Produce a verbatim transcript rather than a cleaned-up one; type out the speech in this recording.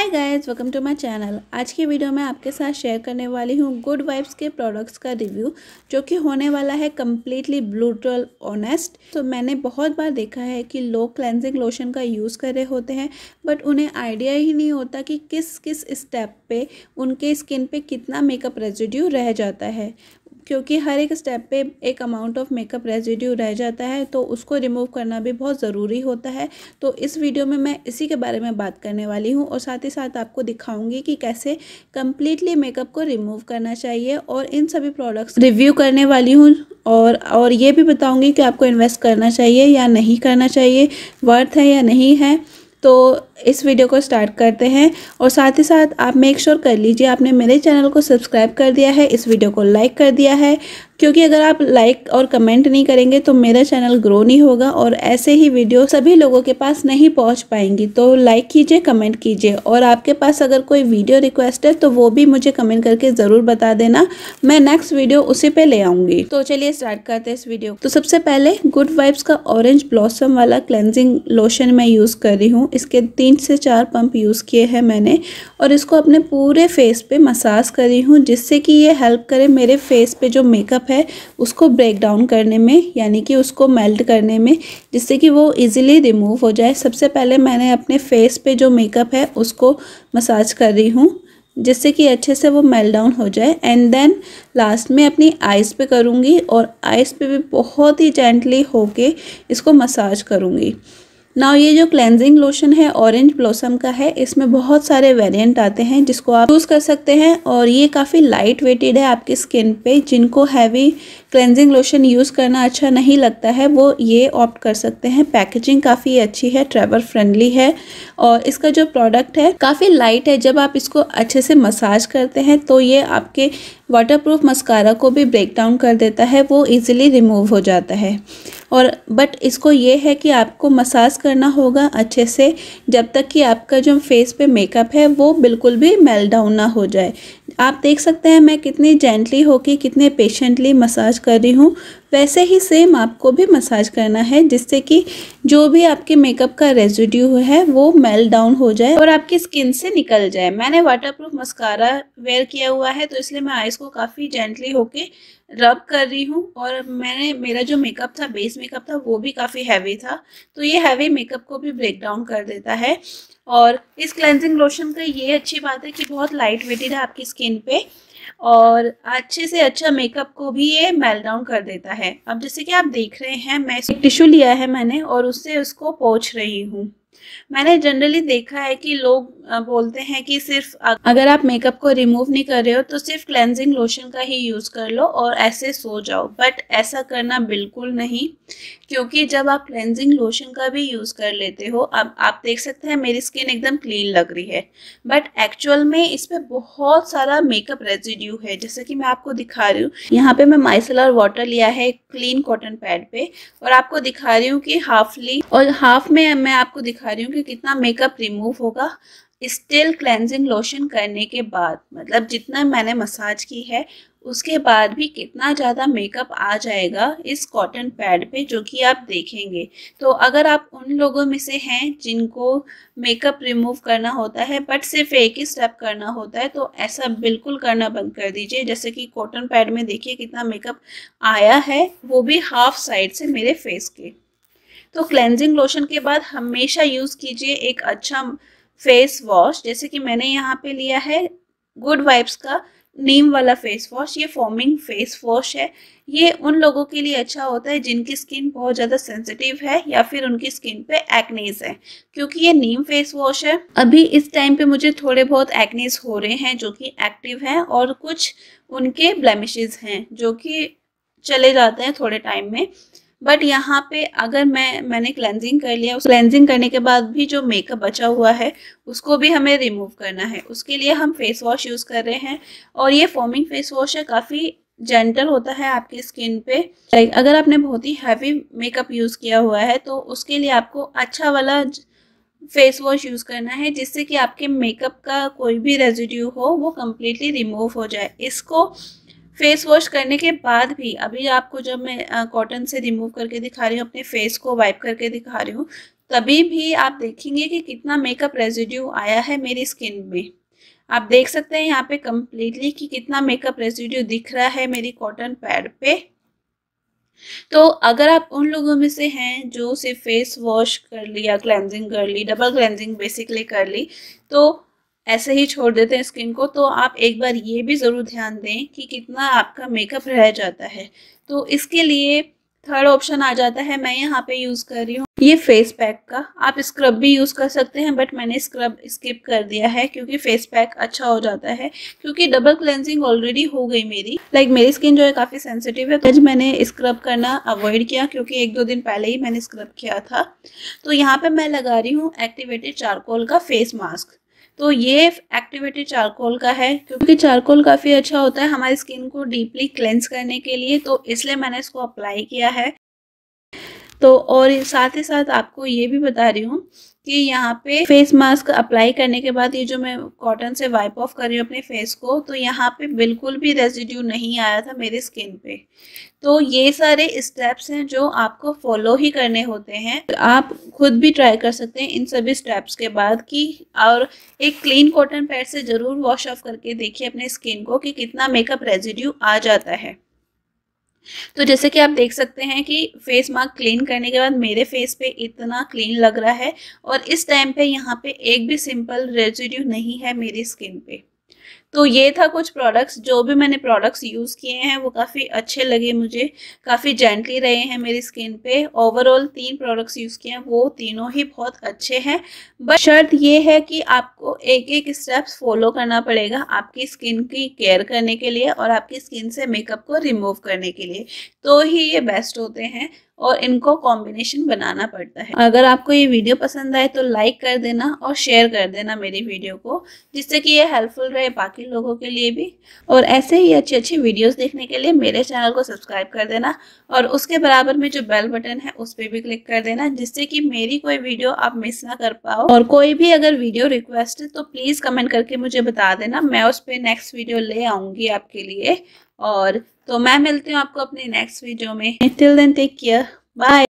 Hi guys, welcome to my channel. आज की video में आपके साथ शेयर करने वाली हूँ गुड वाइब्स के प्रोडक्ट्स का रिव्यू, जो कि होने वाला है कम्प्लीटली ब्रूटल ऑनेस्ट। तो मैंने बहुत बार देखा है कि लोग क्लेंजिंग लोशन का यूज़ कर रहे होते हैं, बट उन्हें आइडिया ही नहीं होता कि किस किस स्टेप पे उनके स्किन पे कितना मेकअप रेजिड्यू रह जाता है, क्योंकि हर एक स्टेप पे एक अमाउंट ऑफ मेकअप रेजिड्यू रह जाता है, तो उसको रिमूव करना भी बहुत ज़रूरी होता है। तो इस वीडियो में मैं इसी के बारे में बात करने वाली हूँ और साथ ही साथ आपको दिखाऊंगी कि कैसे कम्प्लीटली मेकअप को रिमूव करना चाहिए, और इन सभी प्रोडक्ट्स रिव्यू करने वाली हूँ और और ये भी बताऊंगी कि आपको इन्वेस्ट करना चाहिए या नहीं करना चाहिए, वर्थ है या नहीं है। तो इस वीडियो को स्टार्ट करते हैं। और साथ ही साथ आप मेक श्योर कर लीजिए आपने मेरे चैनल को सब्सक्राइब कर दिया है, इस वीडियो को लाइक कर दिया है, क्योंकि अगर आप लाइक और कमेंट नहीं करेंगे तो मेरा चैनल ग्रो नहीं होगा और ऐसे ही वीडियो सभी लोगों के पास नहीं पहुंच पाएंगी। तो लाइक कीजिए, कमेंट कीजिए, और आपके पास अगर कोई वीडियो रिक्वेस्ट है तो वो भी मुझे कमेंट करके ज़रूर बता देना, मैं नेक्स्ट वीडियो उसी पे ले आऊँगी। तो चलिए स्टार्ट करते हैं इस वीडियो। तो सबसे पहले गुड वाइब्स का ऑरेंज ब्लॉसम वाला क्लेंजिंग लोशन मैं यूज़ कर रही हूँ। इसके तीन से चार पंप यूज़ किए हैं मैंने, और इसको अपने पूरे फेस पे मसाज कर रही हूँ, जिससे कि ये हेल्प करे मेरे फेस पे जो मेकअप है उसको ब्रेक डाउन करने में, यानी कि उसको मेल्ट करने में, जिससे कि वो इजीली रिमूव हो जाए। सबसे पहले मैंने अपने फेस पे जो मेकअप है उसको मसाज कर रही हूँ, जिससे कि अच्छे से वो मेल्ट डाउन हो जाए। एंड देन लास्ट में अपनी आइज़ पे करूँगी, और आइज़ पे भी बहुत ही जेंटली होके इसको मसाज करूँगी। नाउ ये जो क्लेंजिंग लोशन है ऑरेंज ब्लॉसम का है, इसमें बहुत सारे वेरिएंट आते हैं जिसको आप यूज़ कर सकते हैं, और ये काफ़ी लाइट वेटेड है आपकी स्किन पे। जिनको हैवी क्लेंजिंग लोशन यूज़ करना अच्छा नहीं लगता है वो ये ऑप्ट कर सकते हैं। पैकेजिंग काफ़ी अच्छी है, ट्रैवल फ्रेंडली है, और इसका जो प्रोडक्ट है काफ़ी लाइट है। जब आप इसको अच्छे से मसाज करते हैं तो ये आपके वाटरप्रूफ मस्कारा को भी ब्रेक डाउन कर देता है, वो इजीली रिमूव हो जाता है। और बट इसको ये है कि आपको मसाज करना होगा अच्छे से, जब तक कि आपका जो फेस पे मेकअप है वो बिल्कुल भी मेल्ट डाउन ना हो जाए। आप देख सकते हैं मैं कितनी जेंटली होके कितने पेशेंटली मसाज कर रही हूँ। वैसे ही सेम आपको भी मसाज करना है, जिससे कि जो भी आपके मेकअप का रेजिड्यू है वो मेल्ट डाउन हो जाए और आपकी स्किन से निकल जाए। मैंने वाटरप्रूफ मस्कारा वेयर किया हुआ है, तो इसलिए मैं आइज़ को काफ़ी जेंटली होके रब कर रही हूँ। और मैंने मेरा जो मेकअप था, बेस मेकअप था, वो भी काफ़ी हैवी था, तो ये हैवी मेकअप को भी ब्रेक डाउन कर देता है। और इस क्लेंजिंग लोशन का ये अच्छी बात है कि बहुत लाइट वेटेड है आपकी स्किन पे, और अच्छे से अच्छा मेकअप को भी ये मेल्ट डाउन कर देता है। अब जैसे कि आप देख रहे हैं, मैं एक टिश्यू लिया है मैंने और उससे उसको पोंछ रही हूँ। मैंने जनरली देखा है कि लोग बोलते हैं कि सिर्फ अगर आप मेकअप को रिमूव नहीं कर रहे हो तो सिर्फ क्लेंजिंग लोशन का ही यूज़ कर लो और ऐसे सो जाओ, बट ऐसा करना बिल्कुल नहीं, क्योंकि जब आप क्लेंजिंग लोशन का भी यूज़ कर लेते हो, अब आप देख सकते हैं मेरी स्किन एकदम क्लीन लग रही है, बट एक्चुअल में इस पर बहुत सारा मेकअप रेजिड्यू है। जैसे कि मैं आपको दिखा रही हूँ, यहाँ पे मैं माइसेलर वाटर लिया है क्लीन कॉटन पैड पे, और आपको दिखा रही हूँ कि हाफली और हाफ में मैं आपको दिखा रही हूँ कि कितना मेकअप रिमूव होगा स्टिल क्लेंजिंग लोशन करने के बाद। मतलब जितना मैंने मसाज की है उसके बाद भी कितना ज़्यादा मेकअप आ जाएगा इस कॉटन पैड पे, जो कि आप देखेंगे। तो अगर आप उन लोगों में से हैं जिनको मेकअप रिमूव करना होता है बट सिर्फ एक ही स्टेप करना होता है, तो ऐसा बिल्कुल करना बंद कर दीजिए। जैसे कि कॉटन पैड में देखिए कितना मेकअप आया है, वो भी हाफ साइड से मेरे फेस के। तो क्लेंजिंग लोशन के बाद हमेशा यूज़ कीजिए एक अच्छा फेस वॉश। जैसे कि मैंने यहाँ पे लिया है गुड वाइब्स का नीम वाला फेस वॉश। ये फॉर्मिंग फेस वॉश है। ये उन लोगों के लिए अच्छा होता है जिनकी स्किन बहुत ज़्यादा सेंसिटिव है या फिर उनकी स्किन पे एक्नेस है, क्योंकि ये नीम फेस वॉश है। अभी इस टाइम पे मुझे थोड़े बहुत एक्नेस हो रहे हैं जो कि एक्टिव हैं, और कुछ उनके ब्लेमिशेस हैं जो कि चले जाते हैं थोड़े टाइम में। बट यहाँ पे अगर मैं मैंने क्लेंजिंग कर लिया, उस क्लेंजिंग करने के बाद भी जो मेकअप बचा हुआ है उसको भी हमें रिमूव करना है। उसके लिए हम फेस वॉश यूज़ कर रहे हैं, और ये फोमिंग फेस वॉश है, काफ़ी जेंटल होता है आपकी स्किन पे। लाइक अगर आपने बहुत ही हैवी मेकअप यूज़ किया हुआ है तो उसके लिए आपको अच्छा वाला फेस वॉश यूज़ करना है, जिससे कि आपके मेकअप का कोई भी रेजिड्यू हो वो कम्प्लीटली रिमूव हो जाए। इसको फेस वॉश करने के बाद भी, अभी आपको जब मैं कॉटन से रिमूव करके दिखा रही हूँ, अपने फेस को वाइप करके दिखा रही हूँ, तभी भी आप देखेंगे कि कितना मेकअप रेजिड्यू आया है मेरी स्किन में। आप देख सकते हैं यहाँ पे कम्प्लीटली कि कितना मेकअप रेजिड्यू दिख रहा है मेरी कॉटन पैड पे। तो अगर आप उन लोगों में से हैं जो सिर्फ फेस वॉश कर लिया, क्लेंजिंग कर ली, डबल क्लेंजिंग बेसिकली कर ली, तो ऐसे ही छोड़ देते हैं स्किन को, तो आप एक बार ये भी ज़रूर ध्यान दें कि कितना आपका मेकअप रह जाता है। तो इसके लिए थर्ड ऑप्शन आ जाता है, मैं यहाँ पे यूज़ कर रही हूँ ये फेस पैक का। आप स्क्रब भी यूज़ कर सकते हैं, बट मैंने स्क्रब स्किप कर दिया है क्योंकि फेस पैक अच्छा हो जाता है, क्योंकि डबल क्लेंजिंग ऑलरेडी हो गई मेरी। लाइक like, मेरी स्किन जो है काफ़ी सेंसिटिव है, तो आज मैंने स्क्रब करना अवॉइड किया क्योंकि एक दो दिन पहले ही मैंने स्क्रब किया था। तो यहाँ पे मैं लगा रही हूँ एक्टिवेटेड चारकोल का फेस मास्क। तो ये एक्टिवेटेड चारकोल का है क्योंकि चारकोल काफ़ी अच्छा होता है हमारी स्किन को डीपली क्लेंस करने के लिए, तो इसलिए मैंने इसको अप्लाई किया है। तो और साथ ही साथ आपको ये भी बता रही हूँ कि यहाँ पे फेस मास्क अप्लाई करने के बाद ये जो मैं कॉटन से वाइप ऑफ कर रही हूँ अपने फेस को, तो यहाँ पे बिल्कुल भी रेजिड्यू नहीं आया था मेरी स्किन पे। तो ये सारे स्टेप्स हैं जो आपको फॉलो ही करने होते हैं। आप खुद भी ट्राई कर सकते हैं इन सभी स्टेप्स के बाद कि, और एक क्लीन कॉटन पैड से ज़रूर वॉश ऑफ करके देखिए अपने स्किन को कि कितना मेकअप रेजिड्यू आ जाता है। तो जैसे कि आप देख सकते हैं कि फेस मास्क क्लीन करने के बाद मेरे फेस पे इतना क्लीन लग रहा है, और इस टाइम पे यहाँ पे एक भी सिंपल रेजिड्यू नहीं है मेरी स्किन पे। तो ये था कुछ प्रोडक्ट्स, जो भी मैंने प्रोडक्ट्स यूज़ किए हैं वो काफ़ी अच्छे लगे मुझे, काफ़ी जेंटली रहे हैं मेरी स्किन पे। ओवरऑल तीन प्रोडक्ट्स यूज़ किए हैं, वो तीनों ही बहुत अच्छे हैं, बट शर्त ये है कि आपको एक एक स्टेप्स फॉलो करना पड़ेगा आपकी स्किन की केयर करने के लिए और आपकी स्किन से मेकअप को रिमूव करने के लिए, तो ही ये बेस्ट होते हैं और इनको कॉम्बिनेशन बनाना पड़ता है। अगर आपको ये वीडियो पसंद आए तो लाइक कर देना और शेयर कर देना मेरी वीडियो को, जिससे कि ये हेल्पफुल रहे बाकी लोगों के लिए भी। और ऐसे ही अच्छी अच्छी वीडियोस देखने के लिए मेरे चैनल को सब्सक्राइब कर देना और उसके बराबर में जो बेल बटन है उस पर भी क्लिक कर देना, जिससे कि मेरी कोई वीडियो आप मिस ना कर पाओ। और कोई भी अगर वीडियो रिक्वेस्ट है तो प्लीज़ कमेंट करके मुझे बता देना, मैं उस पर नेक्स्ट वीडियो ले आऊँगी आपके लिए। और तो मैं मिलती हूँ आपको अपनी नेक्स्ट वीडियो में। Till then take care, bye.